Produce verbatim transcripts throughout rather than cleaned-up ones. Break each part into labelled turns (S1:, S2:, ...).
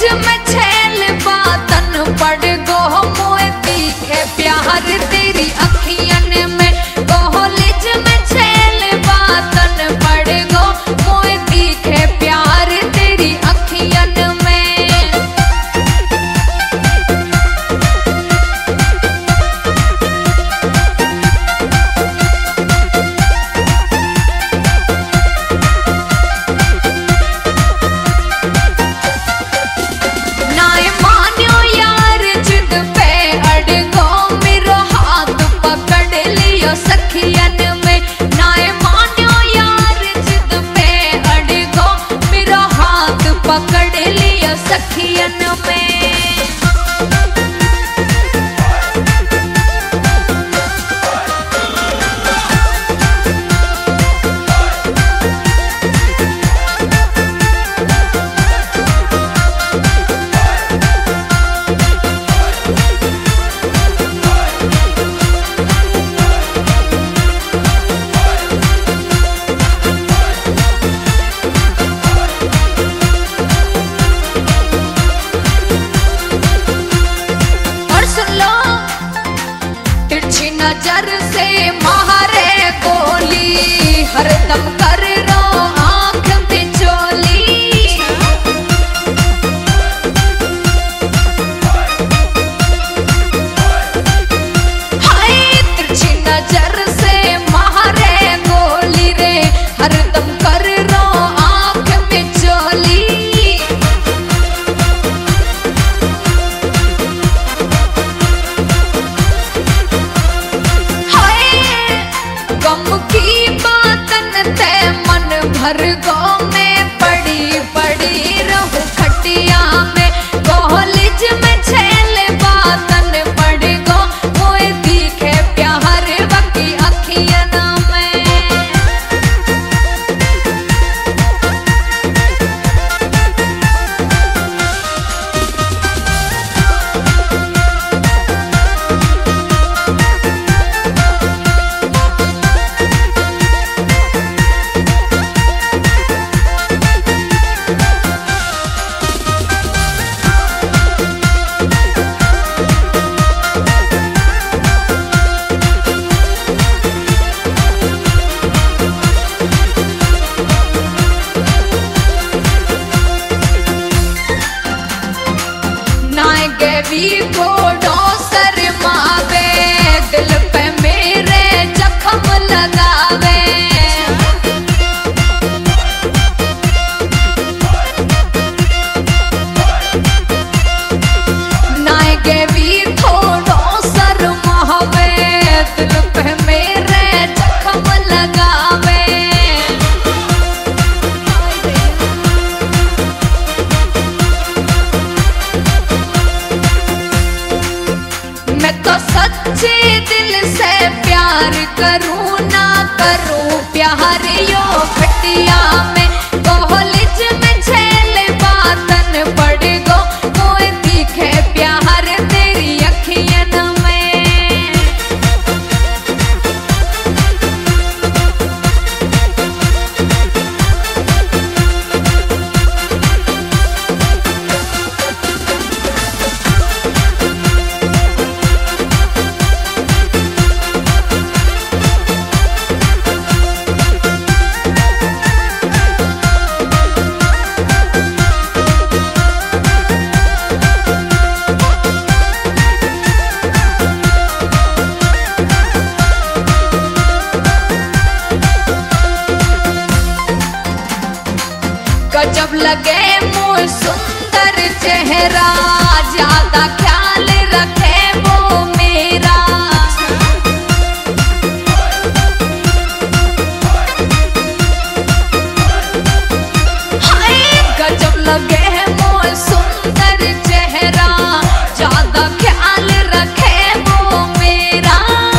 S1: में छेल बातन पड़ गो मोए दिखे प्यार तेरी अखियन में। कॉलेज में छेल बातन पड़ गो मोए दिखे प्यार तेरी अखियन में। नाए मान्यो यार जिद पे अड़ गो मेरो हाथ पकड़ लियो सखियन में। नाए मान्यो यार जिद पे अड़ गो मेरो हाथ पकड़ लियो सखियन में। नजर से मारे गोली हरदम कर रो आंख बिचोली। हाय तिरछी नजर से मारे गोली रे हरदम कर रो आंख बिचोली। गम की बातन ते मन भर गो में पड़ी पड़ी रहूं खटिया में। कॉलेज में छेल बातन पड़ गो मोए दिखे प्यार वकी अखियन में। गेवी घोड़ो सर मावे दिल पे मेरे जख्म लगावे। नाय गेवी घोड़ो सर मावे दिल पे मेरे जख्म लगावे। मैं तो सच्चे दिल से प्यार करूं ना करूं प्यार यो खटिया में। कॉलेज में छेल बातन पड़ गो मोए दिखे प्यार तेरी अखियन में। गजब लगे मोर सुंदर चेहरा ज्यादा ख्याल रखे वो मेरा। हाय गजब लगे मोर सुंदर चेहरा ज्यादा ख्याल रखे वो मेरा।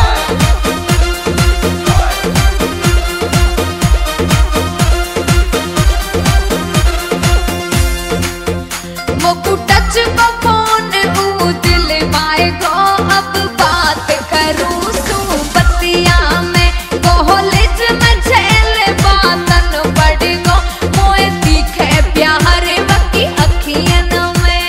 S1: टच को फोन ऊ दिल माए गो अब बात करूं सू बतिया में। कॉलेज में छेल बातन पड़ गो मोए दिखे प्यार वकी अखियन में।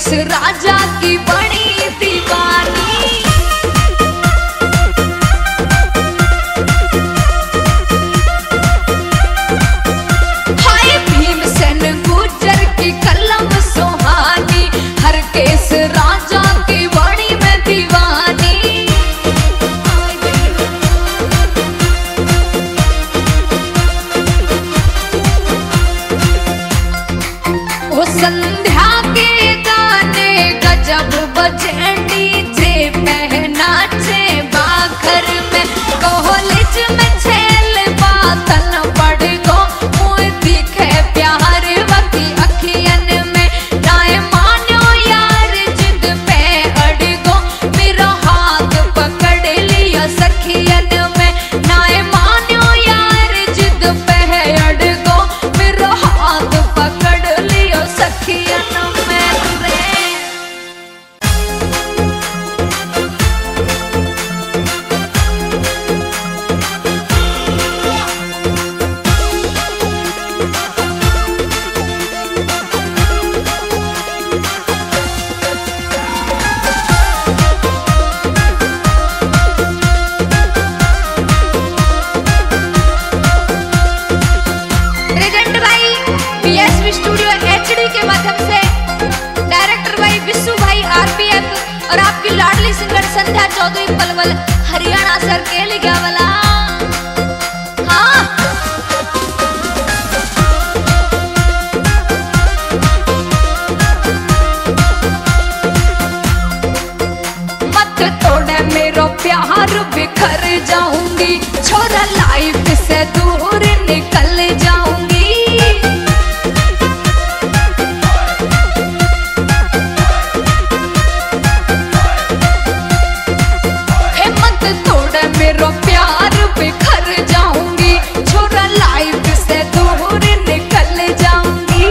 S1: इस राजा की बड़ी दीवानी। हाय भीमसेन गुर्जर की कलम सुहानी, हर केस राजा की बड़ी मैं दीवानी। वो संध्या के गाने गजब बजे, डीजे पे नाचे बाखर में, कॉलेज में छेल बातन पड़ गो, मुँह दिखे प्यार वकी अखियन में। नाय मान्यो यार जिद पे अड़ गो, मेरा हाथ पकड़ लिया सखियन में। नाय मान्यो यार जिद पे अड़ गो, मेरा हाथ पकड़ लिया सखियन में रे। प्रेजेंट भाई बीएसवी स्टूडियो एचडी के माध्यम से, डायरेक्टर भाई विशु भाई आरपीएफ और आपकी लाडली सिंगर संध्या चौधरी पलवल हरियाणा सर के लिखा वाला। हाँ मत तोड़े मेरो प्यार, बिखर जाऊंगी छोरा, लाइफ से दूर निकल जाऊंगी। हे मत तोड़ मेरो प्यार, बिखर जाऊंगी छोरा, लाइफ से दूर निकल जाऊंगी।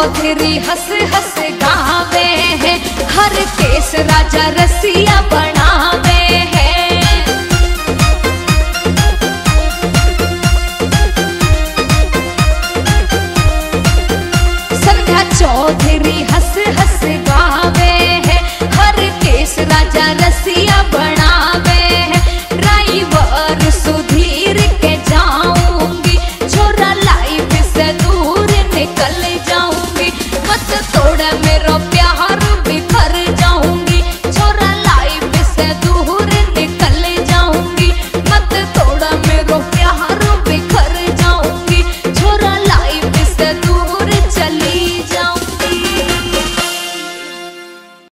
S1: चौधरी हंस हंस गावे हैं, हर केस राजा रसिया बनावे हैं। संध्या चौधरी हंस हंस गावे हैं, हर केस राजा रसिया बनावे हैं। ड्राइवर सुधीर के जाऊंगी, छोरा लाइफ से दूर निकल जाऊंगी, मत तोड़ मेरो